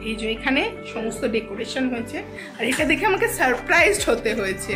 এই যে এখানে সমস্ত ডেকোরেশন হয়েছে আর এটা দেখে আমাকে সারপ্রাইজড হতে হয়েছে।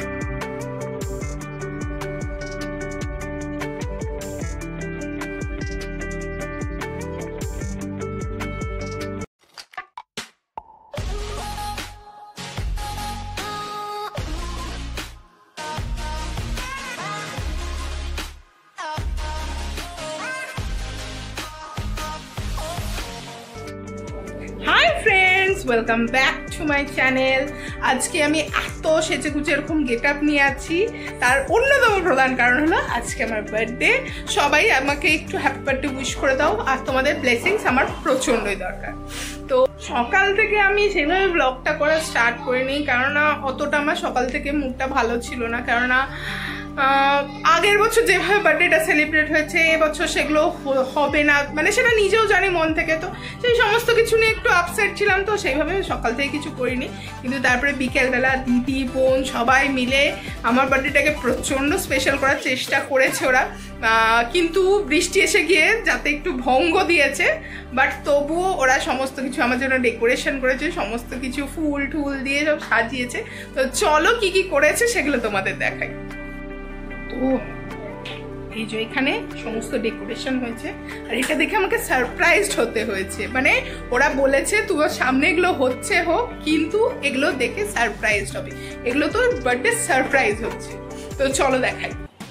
Welcome back to my channel. আজকে আমি এত সেজে গুজে এরকম গেট আপ নিয়ে আছি, তার অন্যতম প্রধান কারণ হলো আজকে আমার বার্থডে। সবাই আমাকে একটু হ্যাপি বার্থডে উইশ করে দাও, আর তোমাদের ব্লেসিংস আমার প্রচণ্ডই দরকার। তো সকাল থেকে আমি সেভাবে ব্লগটা করা স্টার্ট করিনি, কেননা অতটা আমার সকাল থেকে মুডটা ভালো ছিল না। কেননা আগের বছর যেভাবে বার্থডেটা সেলিব্রেট হয়েছে এবছর সেগুলো হবে না, মানে সেটা নিজেও জানি মন থেকে। তো সেই সমস্ত কিছু নিয়ে একটু আপসেট ছিলাম, তো সেইভাবে সকাল থেকে কিছু করিনি। কিন্তু তারপরে বিকেলবেলা দিদি বোন সবাই মিলে আমার বার্থডেটাকে প্রচণ্ড স্পেশাল করার চেষ্টা করেছে ওরা, কিন্তু বৃষ্টি এসে গিয়ে যাতে একটু ভঙ্গ দিয়েছে, বাট তবুও ওরা সমস্ত কিছু আমার জন্য ডেকোরেশন করেছে, সমস্ত কিছু ফুল টুল দিয়ে সব সাজিয়েছে। তো চলো কি কি করেছে সেগুলো তোমাদের দেখাই। তো এই যে এখানে সমস্ত ডেকোরেশন হয়েছে আর এটা দেখে আমাকে সারপ্রাইজড হতে হয়েছে। মানে ওরা বলেছে তোমার সামনে এগুলো হচ্ছে হোক, কিন্তু এগুলো দেখে সারপ্রাইজড হবে, এগুলো তো বার্থডে সারপ্রাইজ হচ্ছে। তো চলো দেখাই।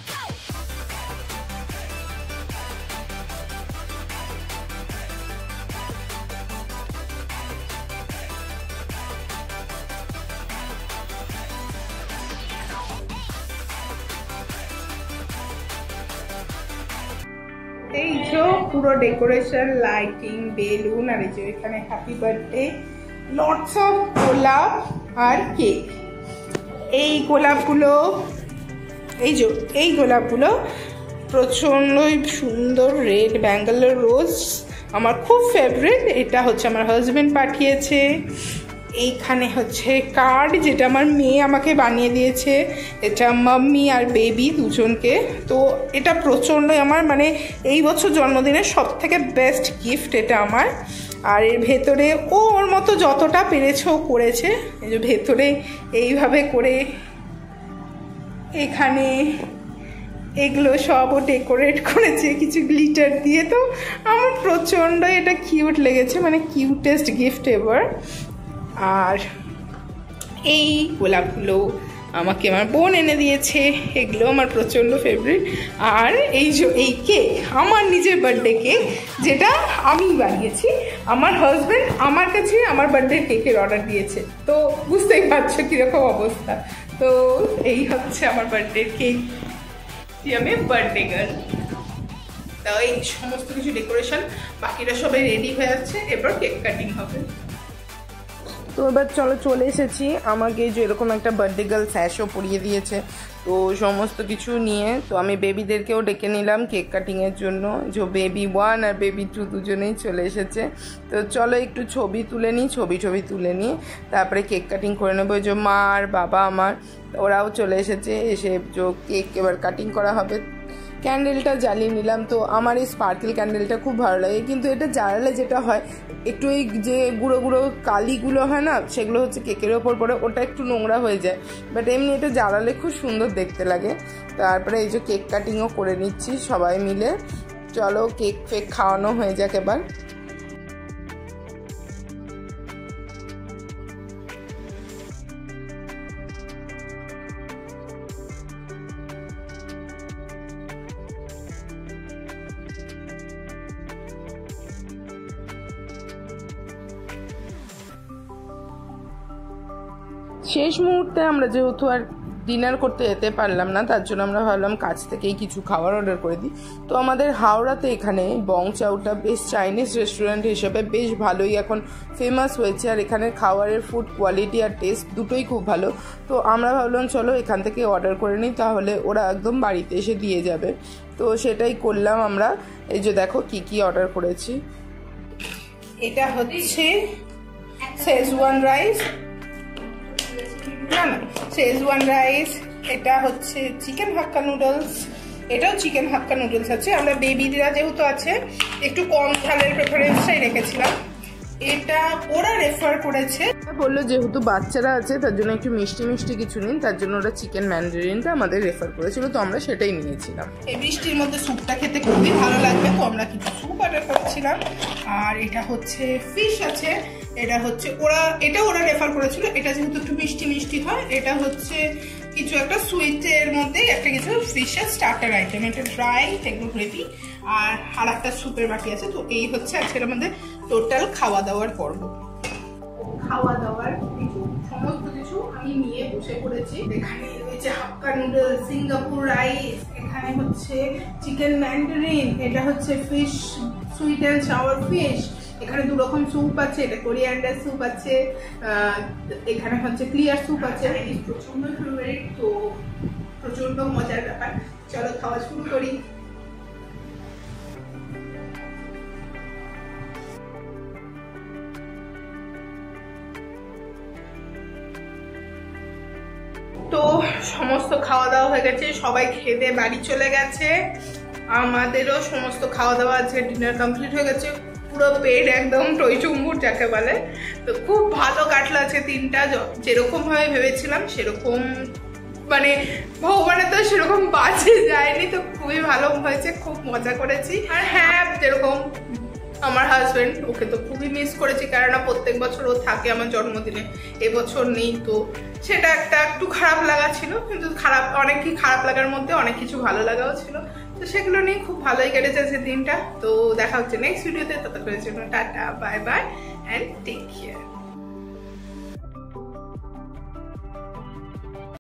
এই যে পুরো ডেকোরেশন, লাইটিং, বেলুন, আর এই যে এখানে হ্যাপি বার্থডে, লটস অফ গোলাপ আর কেক। এই গোলাপগুলো এই গোলাপগুলো প্রচণ্ডই সুন্দর, রেড ব্যাঙ্গালোর রোজ, আমার খুব ফেভারিট। এটা হচ্ছে আমার হাজবেন্ড পাঠিয়েছে। এইখানে হচ্ছে কার্ড, যেটা আমার মেয়ে আমাকে বানিয়ে দিয়েছে, এটা মাম্মি আর বেবি দুজনকে। তো এটা প্রচণ্ডই আমার, মানে এই বছর জন্মদিনের সব থেকে বেস্ট গিফট এটা আমার। আর এর ভেতরে ওর মতো যতটা পেরেছে ও করেছে। এই যে ভেতরে এইভাবে করে এখানে এগুলো সবও ডেকোরেট করেছে কিছু গ্লিটার দিয়ে। তো আমার প্রচণ্ড এটা কিউট লেগেছে, মানে কিউটেস্ট গিফট এভার। আর এই গোলাপগুলো আমাকে আমার বোন এনে দিয়েছে, এগুলো আমার প্রচণ্ড ফেভারিট। আর এই যে এই কেক, আমার নিজের বার্থডে কেক, যেটা আমি বানিয়েছি। আমার হাজব্যান্ড আমার কাছে আমার বার্থডে কেকের অর্ডার দিয়েছে, তো বুঝতেই পারছো কীরকম অবস্থা। তো এই হচ্ছে আমার বার্থডে কেক, আমি বার্থডে গার্ল। তো এই সমস্ত কিছু ডেকোরেশন, বাকিরা সবাই রেডি হয়ে যাচ্ছে, এবার কেক কাটিং হবে। তো এবার চলে এসেছি। আমাকে যে এরকম একটা বার্থডে গার্ল স্যাশও পরিয়ে দিয়েছে, তো সমস্ত কিছু নিয়ে তো আমি বেবিদেরকেও ডেকে নিলাম কেক কাটিংয়ের জন্য। যে বেবি 1 আর বেবি 2 দুজনেই চলে এসেছে। তো চলো একটু ছবি তুলে নিই, ছবি তুলে নিয়ে তারপরে কেক কাটিং করে নেবো। যে মা আর বাবা আমার ওরাও চলে এসেছে, এসে যে কেক এবার কাটিং করা হবে। ক্যান্ডেলটা জ্বালিয়ে নিলাম। তো আমার এই স্পার্কেল ক্যান্ডেলটা খুব ভালো লাগে, কিন্তু এটা জ্বালালে যেটা হয় একটু এই যে গুঁড়ো গুঁড়ো কালিগুলো হয় না, সেগুলো হচ্ছে কেকের ওপর পড়ে, ওটা একটু নোংরা হয়ে যায়। বাট এমনি এটা জ্বালালে খুব সুন্দর দেখতে লাগে। তারপরে এই যে কেক কাটিংও করে নিচ্ছি সবাই মিলে। চলো কেক ফেক খাওয়ানো হয়ে যাক এবার। শেষ মুহূর্তে আমরা যেহেতু আর ডিনার করতে যেতে পারলাম না, তার জন্য আমরা ভাবলাম কাছ থেকেই কিছু খাবার অর্ডার করে দিই। তো আমাদের হাওড়াতে এখানে বংচাউটা বেশ চাইনিজ রেস্টুরেন্ট হিসেবে বেশ ভালোই এখন ফেমাস হয়েছে, আর এখানে খাবারের ফুড কোয়ালিটি আর টেস্ট দুটোই খুব ভালো। তো আমরা ভাবলাম চলো এখান থেকে অর্ডার করে নিই, তাহলে ওরা একদম বাড়িতে এসে দিয়ে যাবে। তো সেটাই করলাম আমরা। এই যে দেখো কি কি অর্ডার করেছি। এটা হচ্ছে শেজওয়ান রাইস, শেজওয়ান রাইস, এটা হচ্ছে চিকেন হাক্কা নুডলস, এটাও চিকেন হাক্কা নুডলস আছে। আমরা বেবিরা যেহেতু আছে একটু কম ঝালের প্রেফারেন্সটাই রেখেছিলাম। এটা ওরা রেফার করেছে, বললো যেহেতু বাচ্চারা আছে তার জন্য একটু মিষ্টি মিষ্টি কিছু নিন, তার জন্য ওরা চিকেন ম্যান্ডারিনটা আমাদের রেফার করেছিল, তো আমরা সেটাই নিয়েছিলাম। এই বৃষ্টির মধ্যে স্যুপটা খেতে খুবই ভালো লাগবে, তো আমরা কিছু স্যুপ অর্ডার করেছিলাম। আর এটা হচ্ছে ফিশ আছে, এটা হচ্ছে ওরা রেফার করেছিল, এটা যেহেতু একটু মিষ্টি মিষ্টি হয়, এটা হচ্ছে কিছু একটা সুইটের মধ্যে একটা কিছু ফিশের স্টার্টার আইটেম, এটা ড্রাই এগুলো গ্রেভি আর একটা স্যুপের বাটি আছে। তো এই হচ্ছে আজকের আমাদের টোটাল খাওয়া দাওয়ার পর্ব। খাওয়া দাওয়ার সমস্ত কিছু আমি নিয়ে বসে পড়েছি। এখানে রয়েছে হাক্কা নুডলস, সিঙ্গাপুর রাইস, এখানে হচ্ছে চিকেন ম্যান্ডারিন, এটা হচ্ছে fish sweet and sour fish, এখানে 2 রকম স্যুপ আছে, এটা কোরিয়ান্ডার স্যুপ আছে, এখানে হচ্ছে ক্লিয়ার স্যুপ আছে। প্রচন্ড ফেভারিট, তো প্রচন্ড মজার ব্যাপার। চলো খাওয়া শুরু করি। তো সমস্ত খাওয়া দাওয়া হয়ে গেছে, সবাই খেতে বাড়ি চলে গেছে, আমাদেরও সমস্ত খাওয়া দাওয়া আছে, ডিনার কমপ্লিট হয়ে গেছে, পুরো পেট একদম টইচুম্বুর যাকে বলে। তো খুব ভালো কাটলো আজকে দিনটা, যেরকম ভাবে ভেবেছিলাম সেরকম, মানে ভগবানের তো সেরকম বাজে যায়নি, তো খুবই ভালো হয়েছে, খুব মজা করেছি। আর হ্যাঁ, যেরকম আমার হাজব্যান্ড, ওকে তো খুবই মিস করেছি, কেননা প্রত্যেক বছর ও থাকে আমার জন্মদিনে, এবছর নেই, তো সেটা একটু খারাপ লাগা ছিল, কিন্তু অনেকই খারাপ লাগার মধ্যে অনেক কিছু ভালো লাগাও ছিল, তো সেগুলো নিয়ে খুব ভালোই কেটেছে আজকে দিনটা। তো দেখা হচ্ছে নেক্সট ভিডিওতে, ততক্ষণের জন্য টাটা, bye bye and take care.